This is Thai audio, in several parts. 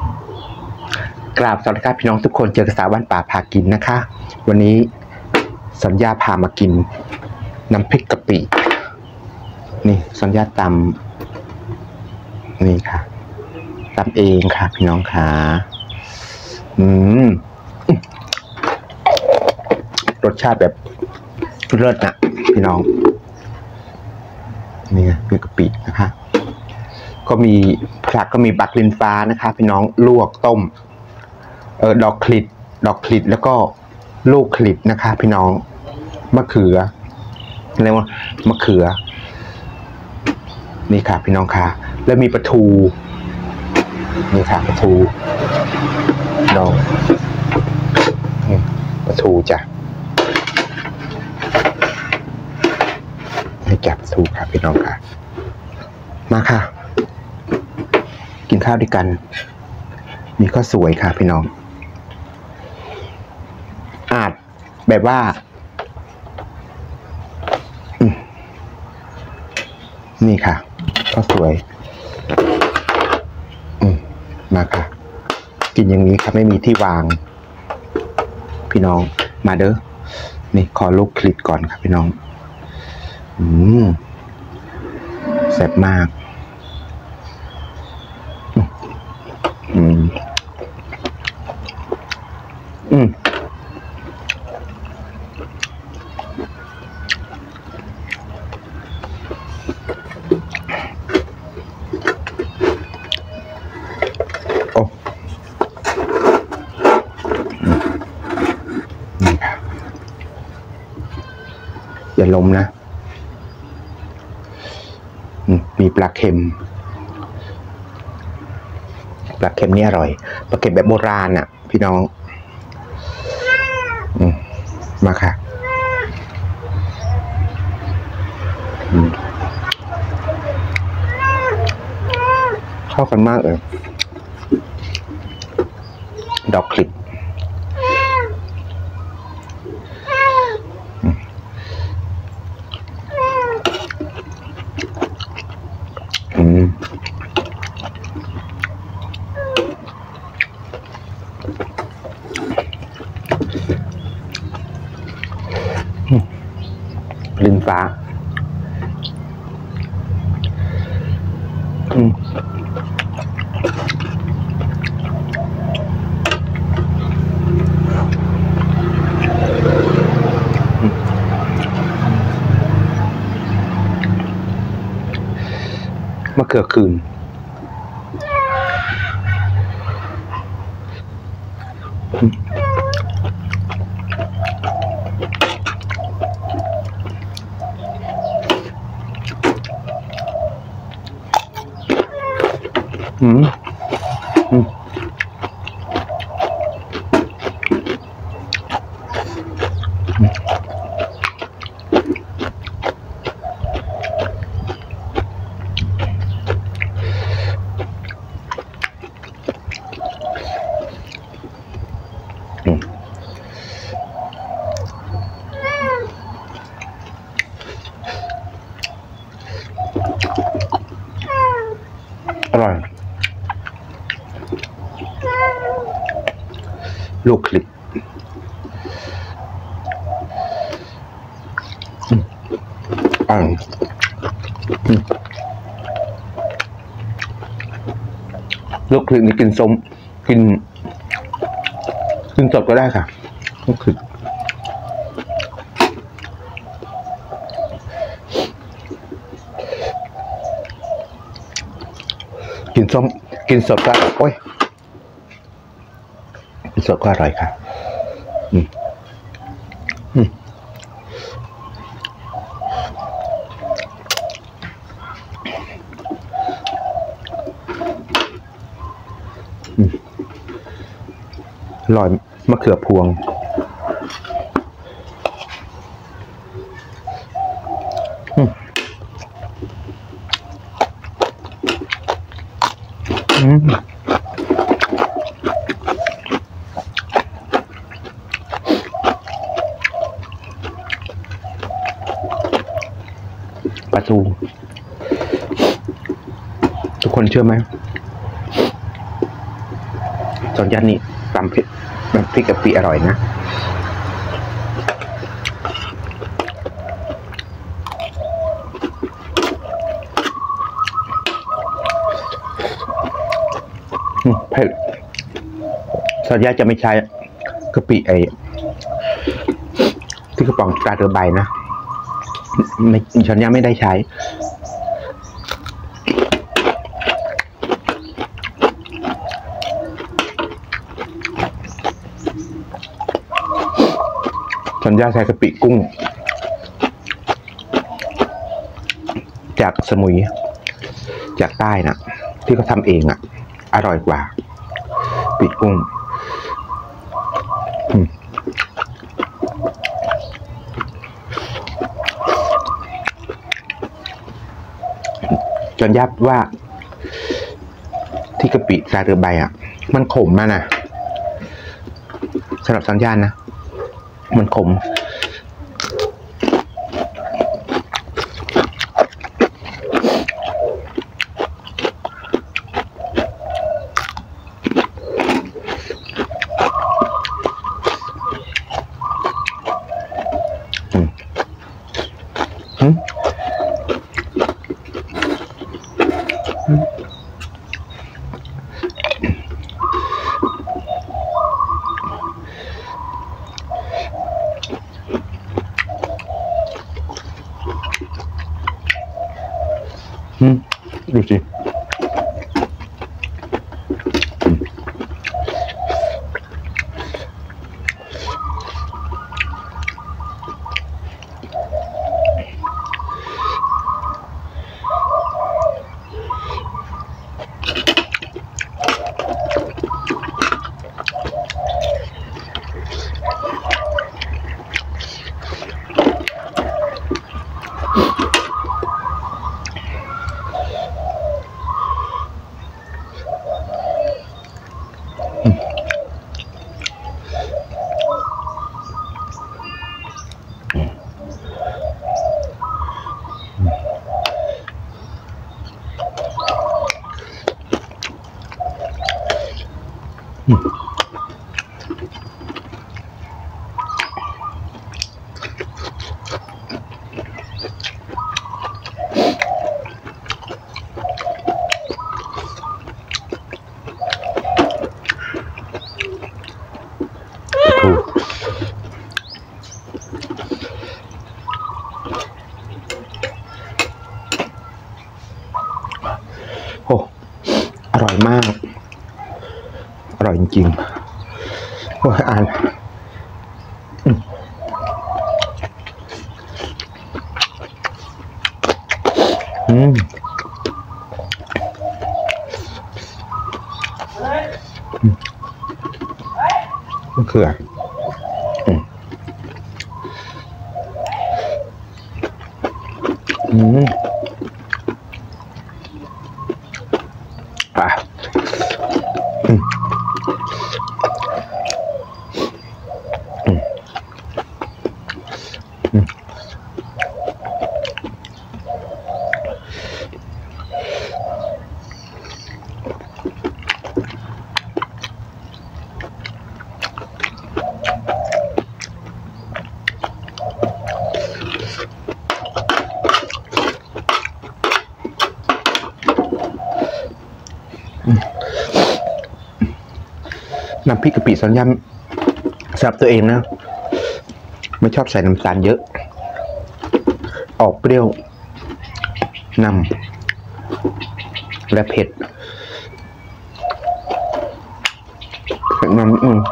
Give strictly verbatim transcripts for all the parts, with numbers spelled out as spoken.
กราบสวัสดีครับพี่น้องทุกคนเจอกระสาวันป่าพากินนะคะวันนี้สัญญาพามากินน้ำพริกกะปินี่สัญญาตำนี่ค่ะตำเองค่ะพี่น้องค่ะอืมรสชาติแบบเลิศนะพี่น้องนี่ไงเป็นกะปินะคะก็มีผักก็มีบักลินฟ้านะคะพี่น้องลวกต้มเออดอกคลิดดอกคลิดแล้วก็ลูกคลิดนะคะพี่น้องมะเขือเรียกว่ามะเขือนี่ค่ะพี่น้องค่ะแล้วมีปลาทูนี่ค่ะปลาทูน้องปลาทูจ้ะให้แกะปลาทูค่ะพี่น้องค่ะมาค่ะกินข้าวด้วยกันมีข้าวสวยค่ะพี่น้องอาจแบบว่านี่ค่ะข้าวสวยมาค่ะกินอย่างนี้ค่ะไม่มีที่วางพี่น้องมาเด้อนี่ขอลูกคลิปก่อนค่ะพี่น้องอืมแซ่บมากอืมอืมโอ้นี่ค่ะอย่าล้มนะมีปลาเค็มปลาเค็มนี่อร่อยปลาเค็มแบบโบราณอ่ะพี่น้องอืมมาค่ะเข้ากันมากเลยดอกคลิปอืมลินฟ้าอืมมะเขือคืนอืมอืมอร่อยลูกคลิปอ่างลูกคลิปนี่กินส้มกินกินสดก็ได้ค่ะลูกคลิปกินส้มกินสดก็โอ้ยกินสดก็อร่อยค่ะอืมอืมอืมอร่อยมะเขือพวงอืมอืมปลาทูทุกคนเชื่อไหมส่วนย่านนี้ตำพริกน้ำพริกกะปิอร่อยนะเผ็ดส่วนย่าจะไม่ใช้กะปิไอที่กระป๋องตราเรือใบนะไม่ส่วนย่าไม่ได้ใช้ส่วนย่าใช้กะปิกุ้งจากสมุยจากใต้นะที่เขาทำเองอ่ะอร่อยกว่าปิดกุ้งจนยับว่าที่กะปิตราเรือใบอ่ะมันขมมากนะสำหรับสัญญาณนะมันขมดูสิโอ้อร่อยมากอร่อยจริงๆโอ้อ่านอืมมะเขืออืมอืมอ่ะอืมอืมอืมน้ำพริกกะปิสัญญาสำหรับตัวเองนะไม่ชอบใส่น้ำตาลเยอะออกเปรี้ยวนำและเผ็ดเผ็ดนำอืม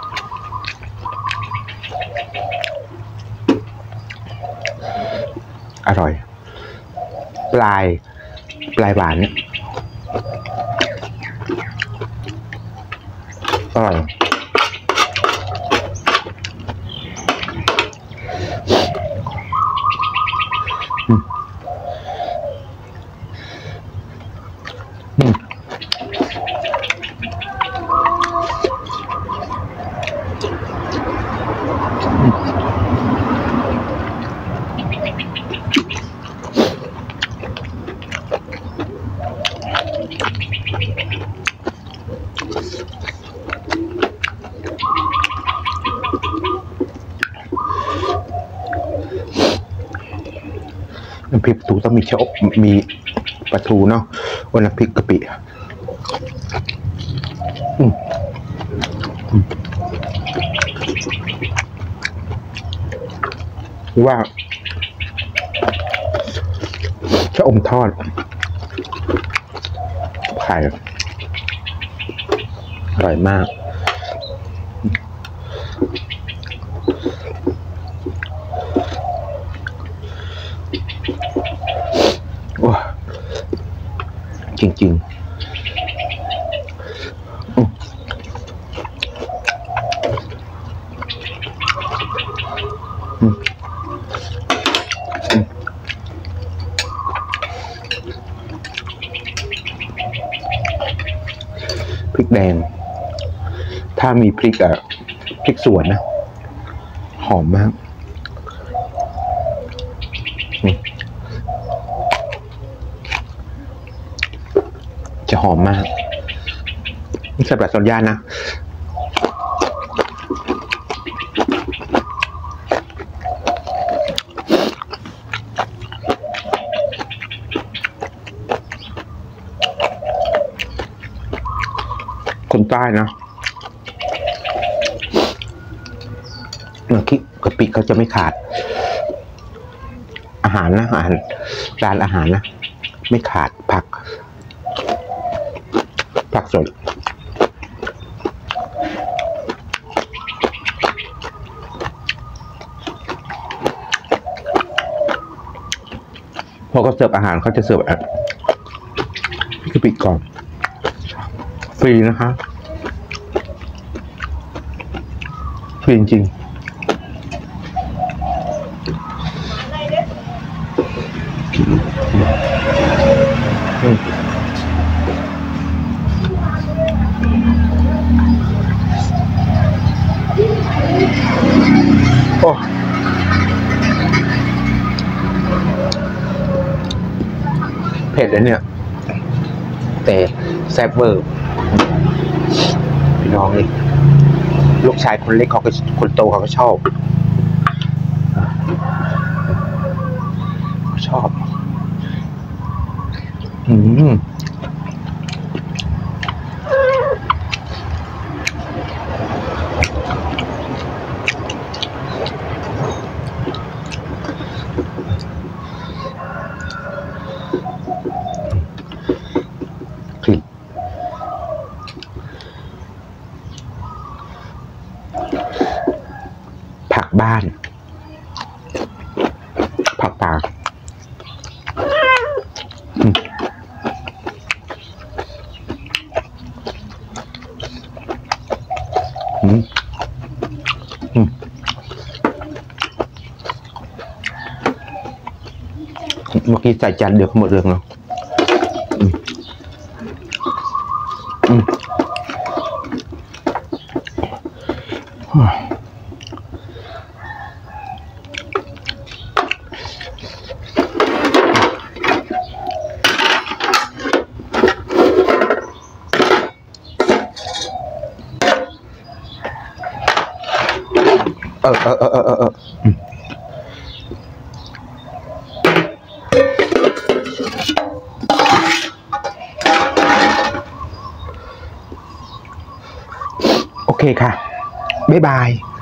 อร่อยปลายปลายหวานเนี่ยอร่อยอืมอืมำพริกปลาทูต้องมีชะอมมีปลาทูเนาะวันน้ำพริกกะปิอืมหรือว่าชะอมทอดไข่อร่อยมากโอ้จริงๆพริกแดงถ้ามีพริกอะพริกสวนนะหอมมากจะหอมมากนี่สำหรับสัญญาณนะคนใต้นะน้ำพริกกะปิเขาจะไม่ขาดอาหารนะอาหารร้านอาหารนะไม่ขาดผักผักสดพอเขาเสิร์ฟอาหารเขาจะเสิร์ฟแบบกะปิก่อนฟรีนะคะฟรีจริงอืมโอ้เผ็ดเลยเนี่ยแต่แซ่บเวอร์พี่น้องนี่ลูกชายคนเล็กเขาก็คนโตเขาก็ชอบชอบอืมผักบ้านผักป่าอืมอืมเมื่อกี้ใส่จานเดียวหมดเรื่องแล้วอืมอืมเออเออเออเออเออโอเคค่ะบ๊ายบาย